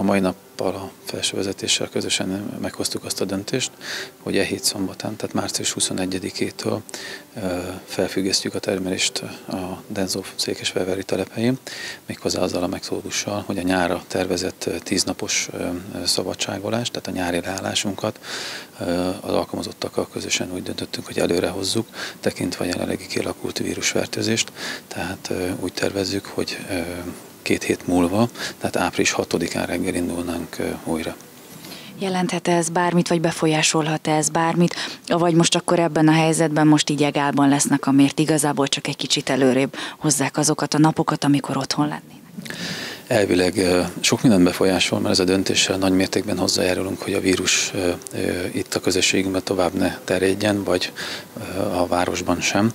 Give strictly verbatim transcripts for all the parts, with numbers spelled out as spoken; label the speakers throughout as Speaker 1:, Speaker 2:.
Speaker 1: A mai nappal a felső vezetéssel közösen meghoztuk azt a döntést, hogy e hét szombatán, tehát március huszonegyedikétől felfüggesztjük a termelést a Denzó székesfehérvári telephelyen, méghozzá azzal a metódussal, hogy a nyárra tervezett tíznapos szabadságolást, tehát a nyári leállásunkat az alkalmazottakkal közösen úgy döntöttünk, hogy előre hozzuk, tekintve a jelenlegi kialakult vírusfertőzést, tehát úgy tervezzük, hogy két hét múlva, tehát április hatodikán reggel indulnánk újra.
Speaker 2: Jelenthet ez bármit, vagy befolyásolhat ez bármit, vagy most akkor ebben a helyzetben most így egálban lesznek, amért igazából csak egy kicsit előrébb hozzák azokat a napokat, amikor otthon lennének?
Speaker 1: Elvileg sok mindent befolyásol, mert ez a döntéssel nagy mértékben hozzájárulunk, hogy a vírus itt a közösségünkben tovább ne terjedjen, vagy a városban sem.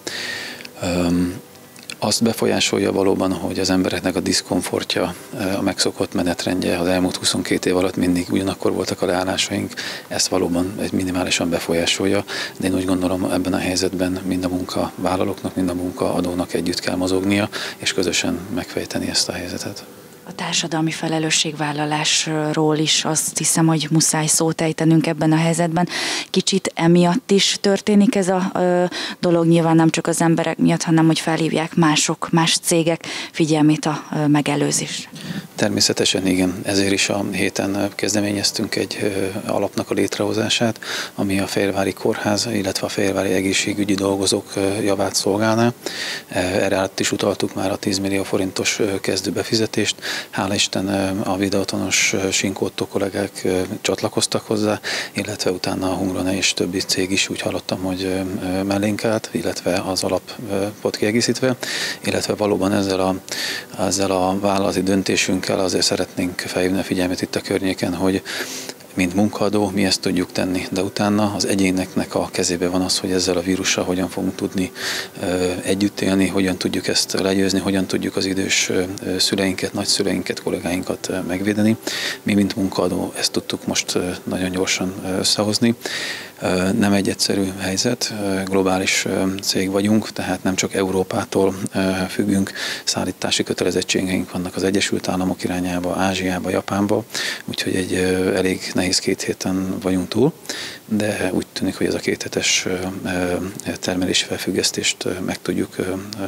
Speaker 1: Azt befolyásolja valóban, hogy az embereknek a diszkomfortja, a megszokott menetrendje az elmúlt huszonkét év alatt mindig ugyanakkor voltak a leállásaink, ezt valóban egy minimálisan befolyásolja, de én úgy gondolom, ebben a helyzetben mind a munkavállalóknak, mind a munkaadónak együtt kell mozognia, és közösen megfejteni ezt a helyzetet.
Speaker 2: A társadalmi felelősségvállalásról is azt hiszem, hogy muszáj szót ejtenünk ebben a helyzetben. Kicsit emiatt is történik ez a ö, dolog, nyilván nem csak az emberek miatt, hanem hogy felhívják mások, más cégek figyelmét a ö, megelőzésre.
Speaker 1: Természetesen igen, ezért is a héten kezdeményeztünk egy ö, alapnak a létrehozását, ami a Fehérvári Kórház, illetve a fehérvári egészségügyi dolgozók ö, javát szolgálná. Erre át is utaltuk már a tíz millió forintos kezdőbefizetést. Hála Isten a videótonos Sinkótó kollégák csatlakoztak hozzá, illetve utána a Hungrone és többi cég is úgy hallottam, hogy mellénk állt, illetve az alapot kiegészítve, illetve valóban ezzel a, ezzel a vállalati döntésünkkel azért szeretnénk felhívni a figyelmet itt a környéken, hogy mint munkaadó, mi ezt tudjuk tenni, de utána az egyéneknek a kezébe van az, hogy ezzel a vírussal hogyan fogunk tudni együtt élni, hogyan tudjuk ezt legyőzni, hogyan tudjuk az idős szüleinket, nagyszüleinket, kollégáinkat megvédeni. Mi, mint munkaadó, ezt tudtuk most nagyon gyorsan összehozni. Nem egy egyszerű helyzet, globális cég vagyunk, tehát nem csak Európától függünk, szállítási kötelezettségeink vannak az Egyesült Államok irányába, Ázsiába, Japánba, úgyhogy egy elég nehéz két héten vagyunk túl, de úgy tűnik, hogy ez a kéthetes termelési felfüggesztést meg tudjuk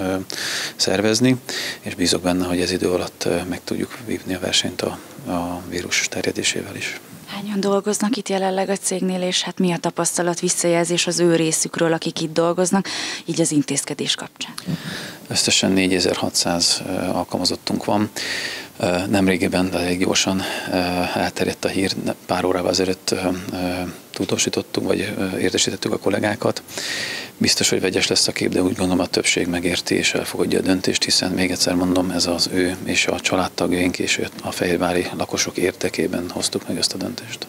Speaker 1: szervezni, és bízok benne, hogy ez idő alatt meg tudjuk vívni a versenyt a, a vírus terjedésével is.
Speaker 2: Hányan dolgoznak itt jelenleg a cégnél, és hát mi a tapasztalat, visszajelzés az ő részükről, akik itt dolgoznak, így az intézkedés kapcsán?
Speaker 1: Összesen négyezer-hatszáz alkalmazottunk van. Nemrégiben, de elég gyorsan elterjedt a hír, pár órával ezelőtt tudósítottuk, vagy értesítettük a kollégákat. Biztos, hogy vegyes lesz a kép, de úgy gondolom a többség megérti és elfogadja a döntést, hiszen még egyszer mondom, ez az ő és a családtagjaink és a fehérvári lakosok érdekében hoztuk meg ezt a döntést.